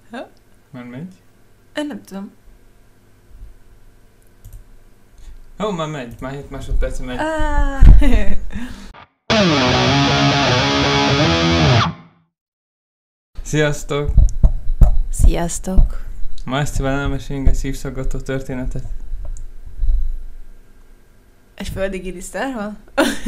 Ha? Már megy? Nem tudom. Ó, már megy. Már 7 másodperc megy. Sziasztok! Sziasztok! Ma Esztivel elmesélünk egy szívszaggató történetet. Egy földi gilisztárral?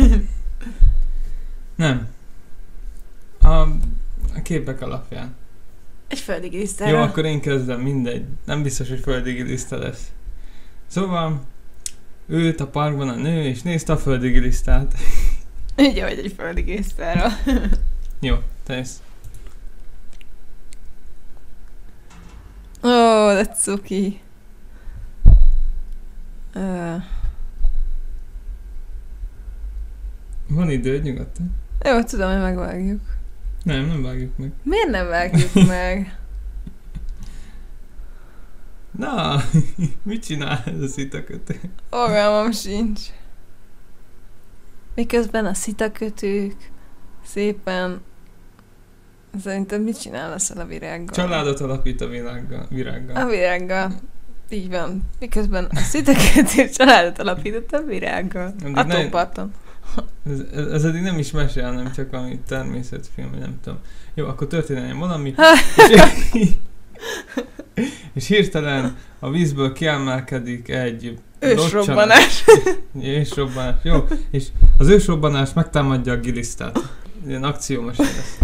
Nem. A képek alapján. Egy földi gilisztárral? Jó, akkor én kezdem, mindegy. Nem biztos, hogy földi giliszta lesz. Szóval, ült a parkban a nő, és nézte a földi gilisztát. Ugye, hogy egy földi gilisztárral. Jó, te jössz. Oh, that's cuki. Van időd nyugodtan? Jó, tudom, hogy megvágjuk. Nem vágjuk meg. Miért nem vágjuk meg? Na, mit csinál ez a szitakötő? Fogalmam sincs. Miközben a szitakötők szépen... Szerintem mit csinál leszel a virággal? Családot alapít a virággal. A virággal. Így van. Miközben a szitakötő családot alapított a virággal. A tóparton. Ez eddig nem is mesél, hanem csak valami természetfilm, vagy nem tudom. Jó, akkor történjen valami. és hirtelen a vízből kiemelkedik egy ősrobbanás. Ősrobbanás, jó. És az ősrobbanás megtámadja a gilisztát. Ilyen akciómasé lesz.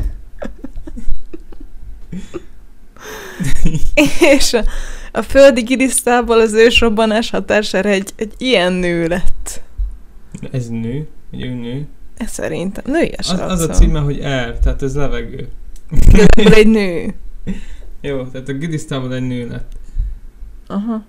És a földi gilisztából az ősrobbanás hatására egy ilyen nő lett. Ez nő? Egy nő? Ez szerintem nőies az a címe, hogy air, tehát ez levegő. Igazából egy nő. Jó, tehát a gilisztából egy nő lett. Aha.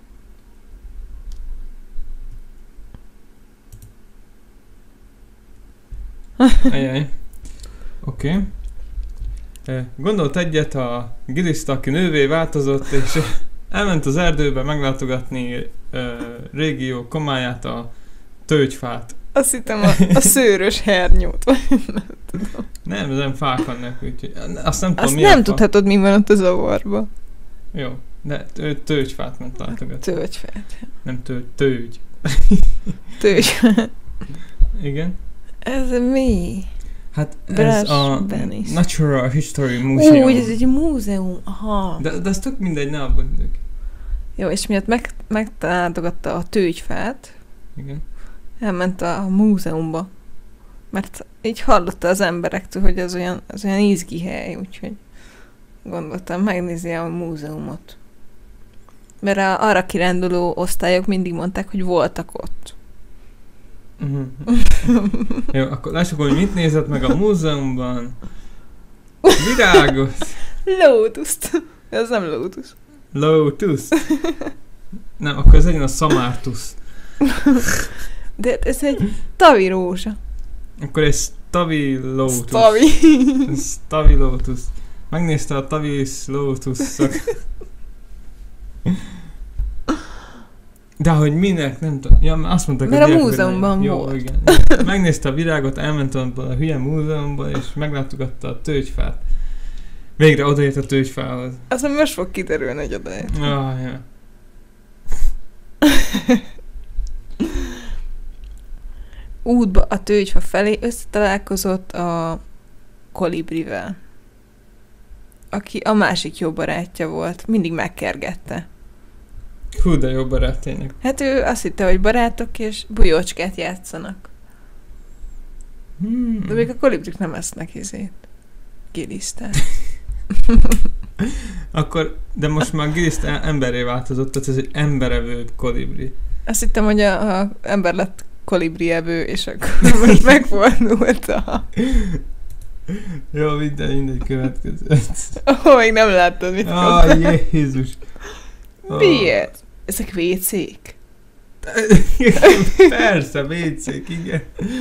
Ajaj. Oké. Gondolt egyet a giliszta, aki nővé változott, és elment az erdőbe meglátogatni régió komáját, a tölgyfát. Azt hittem a szőrös hernyót. Nem fák vannak, úgyhogy azt nem tudom, azt milyen nem fa. tudhatod, mi van ott a zavarba. Jó, de ő tölgyfát ment látogatni. Tölgyfát. Nem tölgy. Tölgyfát. Igen. Ez mi? Hát ez a Venice. Natural History Museum. Ez egy múzeum. Aha. De ez tök mindegy, ne aggódjunk. Jó, és miatt meglátogatta a tölgyfát, Igen. elment a múzeumba. Mert így hallotta az emberektől, hogy az olyan izgi hely, úgyhogy gondoltam, megnézi a múzeumot. Mert arra kiránduló osztályok mindig mondták, hogy voltak ott. Jó, akkor lássuk, hogy mit nézett meg a múzeumban. Virágot. Lótuszt. Ez nem lótusz. Lotus. Nem, akkor ez legyen a szamártusz. De ez egy tavi rózsa. Akkor egy stavi lotus. Stavi lotus. Megnézte a tavi lotus-szak. De hogy minek, nem tudom. Ja, azt mondták, mert a múzeumban volt. Igen. Megnézte a virágot, elment abban a hülye múzeumban, és meglátogatta a tölgyfát. Végre odaért a tölgyfához. Aztán most fog kiderülni, hogy odaért. Ja. Útba a tölgyfa felé összetalálkozott a kolibrivel, aki a másik jó barátja volt. Mindig megkergette. Hú, de jó barát tényleg. Hát ő azt hitte, hogy barátok és bujócskát játszanak. De még a kolibrik nem esznek gilisztát. Akkor, de most már giliszta emberré változott, tehát ez egy emberevő kolibri. Azt hittem, hogy a ember lett kolibrievő, és akkor most megfordult a... Jó, mindegy következő. Még nem láttad, mit mondtál. Jézus. Miért? Ezek vécék? Persze, vécék, igen.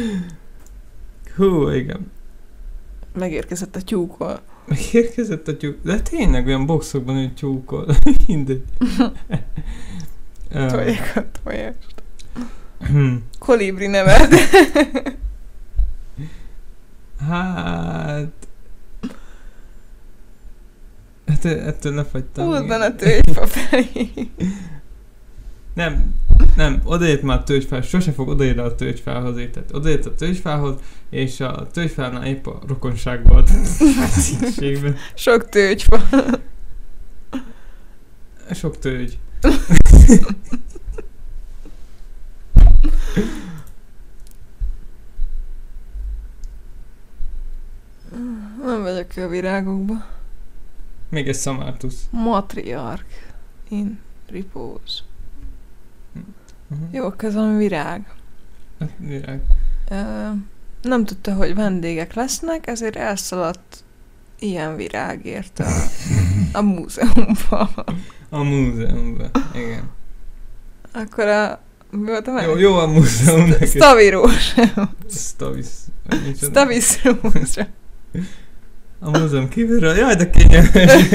Hú, igen. Megérkezett a tyúkol. Megérkezett a tyúk. De tényleg olyan boxokban, hogy tyúkol. Mindegy. Tolják a tojást. Kolibri neved. Hát ettől lefagytam. Húzd a tőgyfa felé. Nem, odaért már a tőgyfához, sose fog odaérni a tőgyfához, érted? Odaért a tőgyfához, és a tőgyfánál épp a rokonságban ad szükségben. Sok tőgyfa. Sok tőgy. Nem vagyok a virágokba. Még egy Szamártusz. Matriarch in repose. Uh-huh. Jó, ez valami virág. Hát, virág. Nem tudta, hogy vendégek lesznek, ezért elszaladt ilyen virágért a múzeumba. A múzeumban, igen. Akkor mi volt a meg? Jó a múzeum neked. Stavirósra. Stavirósra. A múzeum kívülről, jaj, de kényelmes.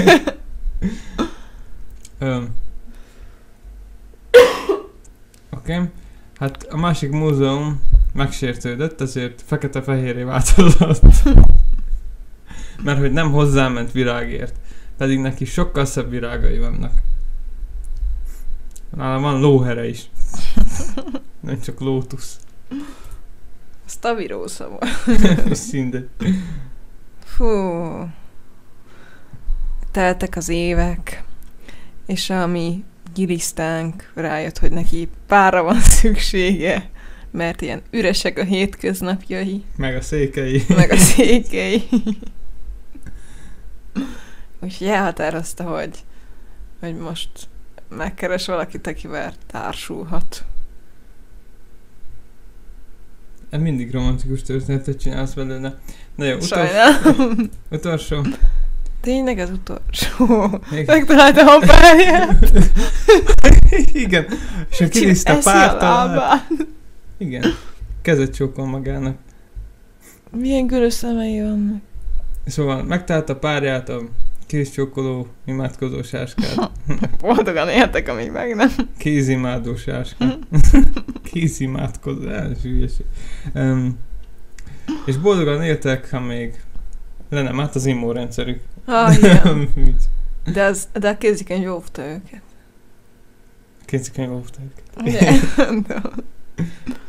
Oké. Hát a másik múzeum megsértődött, ezért fekete-fehérré változott. Mert hogy nem hozzáment virágért, pedig neki sokkal szebb virágai vannak. Nálam van lóhere is. Nem csak lótusz. Stavirósa volt. Szinte. Fú. Teltek az évek, és a mi gilisztánk rájött, hogy neki párra van szüksége, mert ilyen üresek a hétköznapjai. Meg a székei. Meg a székei. Úgyhogy elhatározta, hogy most megkeres valakit, akivel társulhat. Mindig romantikus történetet csinálsz belőle. Na jó, utolsó. Tényleg az utolsó. Megtaláltam a párját. Igen. És a kiliszta pártal. Igen. Kezet csókol magának. Milyen görös szemei vannak. Szóval megtalálta párját, a kézcsókoló, imádkozó sáskát. Boldogan éltek, amíg meg nem. Kézimádó sáskát. Kézimádkozó, hülyeség. És boldogan éltek, ha még le nem állt az immunrendszerük. Igen. De a kézikönyv óvta őket. Kézikönyv óvta őket. Igen.